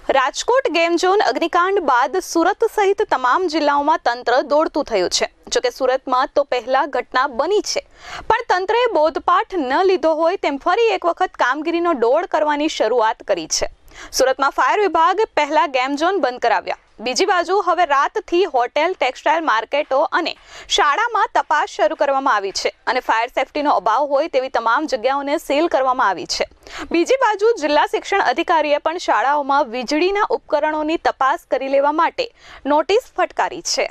Rajkot game zone અગ્નિકાંડ બાદ સુરત સહિત તમામ જિલ્લાઓમાં તંત્ર દોડતું થયું છે। જો કે સુરતમાં તો પહેલા ઘટના બની છે, પણ તંત્રએ બોધપાઠ ન લીધો હોય તેમ ફરી એક વખત કામગીરીનો દોડ કરવાની શરૂઆત કરી છે। સુરતમાં ફાયર વિભાગ પહેલા ગેમ ઝોન બંધ કરાવ્યા, બીજી બાજુ હવે રાતથી હોટેલ, ટેક્સટાઇલ માર્કેટો અને શાળામાં તપાસ શરૂ કરવામાં આવી છે અને ફાયર સેફટીનો અભાવ હોય તેવી તમામ જગ્યાઓને સીલ કરવામાં આવી છે। બીજી બાજુ જિલ્લા શિક્ષણ અધિકારીએ પણ શાળાઓમાં વીજળીના ઉપકરણોની તપાસ કરી લેવા માટે નોટિસ ફટકારી છે।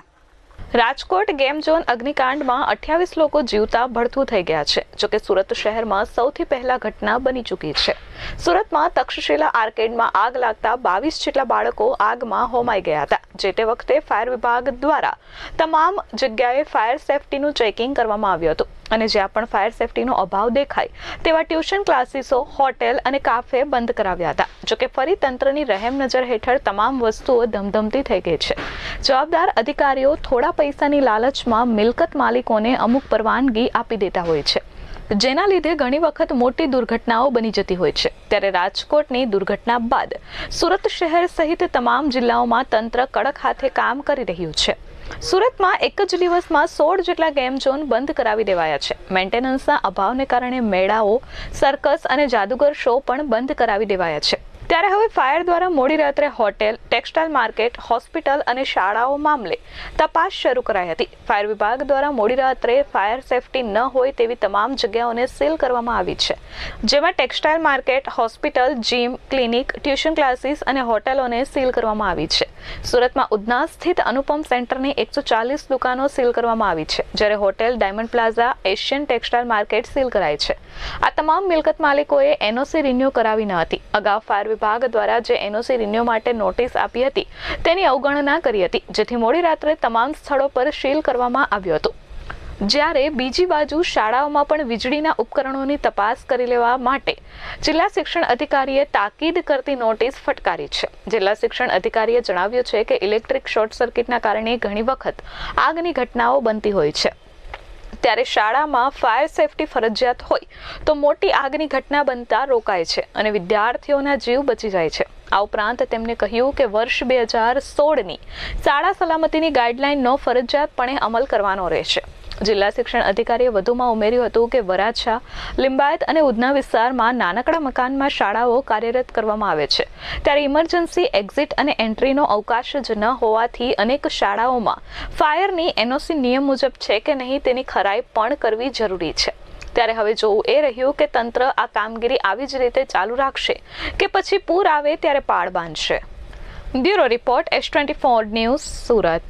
રાજકોટ ગેમ ઝોન અગ્નિકાંડમાં 28 લોકો જીવતા ભડથું થઈ ગયા છે। જોકે સુરત શહેરમાં સૌથી પહેલા ઘટના બની ચૂકી છે। સુરતમાં તક્ષશિલા આર્કેડમાં આગ લાગતા 22 જેટલા બાળકો આગમાં હોમાઈ ગયા હતા। જે તે વખતે ફાયર વિભાગ દ્વારા તમામ જગ્યાએ ફાયર સેફટીનું ચેકિંગ કરવામાં આવ્યું હતું અને જ્યાં પણ ફાયર સેફટીનો અભાવ દેખાય તેવા ટ્યુશન ક્લાસીસો, હોટેલ અને કાફે બંધ કરાવ્યા હતા। જોકે ફરી તંત્રની રહેમ નજર હેઠળ તમામ વસ્તુઓ ધમધમતી થઈ ગઈ છે। જવાબદાર અધિકારીઓ થોડા પૈસાની લાલચમાં મિલકત માલિકોને અમુક પરવાનગી આપી દેતા હોય છે, જેના લીધે ઘણી વખત મોટી દુર્ઘટનાઓ બની જતી હોય છે। ત્યારે રાજકોટની દુર્ઘટના બાદ સુરત શહેર સહિત તમામ જિલ્લાઓમાં તંત્ર કડક હાથે કામ કરી રહ્યું છે। સુરતમાં એક જ દિવસમાં 16 જેટલા ગેમ ઝોન બંધ કરાવી દેવાયા છે। મેન્ટેનન્સના અભાવને કારણે મેળાઓ, સર્કસ અને જાદુગર શો પણ બંધ કરાવી દેવાયા છે। ત્યારે હવે ફાયર દ્વારા મોડી રાત્રે હોટેલ, ટેક્સટાઇલ માર્કેટ, હોસ્પિટલ અને શાળાઓ મામલે તપાસ શરૂ કરાઈ હતી। ફાયર વિભાગ દ્વારા મોડી રાત્રે ફાયર સેફટી ન હોય તેવી તમામ જગ્યાઓને સીલ કરવામાં આવી છે, જેમાં textile market, hospital, gym, clinic, tuition classes અને હોટેલોને સીલ કરવામાં આવી છે। સુરતમાં ઉધના સ્થિત અનુપમ સેન્ટરની 140 દુકાનો સીલ કરવામાં આવી છે, જ્યારે hotel, diamond plaza, Asian textile market seal કરાઈ છે। આ તમામ મિલકત માલિકોએ એનઓસી રિન્યુ કરાવી ન હતી। અગાઉ ફાયર વિભાગ દ્વારા જે એનઓસી રિન્યુ માટે નોટિસ આપી હતી તેની અવગણના કરી હતી, જેથી મોડી રાત્રે તમામ સ્થળો પર સીલ કરવામાં આવ્યું હતું। જ્યારે બીજી બાજુ શાળાઓમાં પણ વીજળીના ઉપકરણોની તપાસ કરી લેવા માટે જિલ્લા શિક્ષણ અધિકારીએ તાકીદ કરતી નોટિસ ફટકારી છે। જિલ્લા શિક્ષણ અધિકારીએ જણાવ્યું છે કે ઇલેક્ટ્રિક શોર્ટ સર્કિટના કારણે ઘણી વખત આગની ઘટનાઓ બનતી હોય છે, ત્યારે શાળામાં ફાયર સેફટી ફરજિયાત હોય તો મોટી આગની ઘટના બનતા રોકાય છે અને વિદ્યાર્થીઓના જીવ બચી જાય છે। આ ઉપરાંત તેમણે કહ્યું કે વર્ષ 2016ની શાળા સલામતીની ગાઈડલાઈનનો ફરજિયાતપણે અમલ કરવાનો રહેશે। જિલ્લા શિક્ષણ અધિકારીએ વધુમાં ઉમેર્યું હતું કે વરાછા, લિંબાયત અને ઉધના વિસ્તારમાં નાનકડા મકાનમાં શાળાઓ કાર્યરત કરવામાં આવે છે, ત્યારે ઇમરજન્સી એક્ઝિટ અને એન્ટ્રીનો અવકાશ જ ન હોવાથી અનેક શાળાઓમાં ફાયરની એનઓસી નિયમ મુજબ છે કે નહીં તેની ખરાઈ પણ કરવી જરૂરી છે। ત્યારે હવે જોવું એ રહ્યું કે તંત્ર આ કામગીરી આવી જ રીતે ચાલુ રાખશે કે પછી પૂર આવે ત્યારે પાળ બાંધશે। Bureau report S24 news, Surat.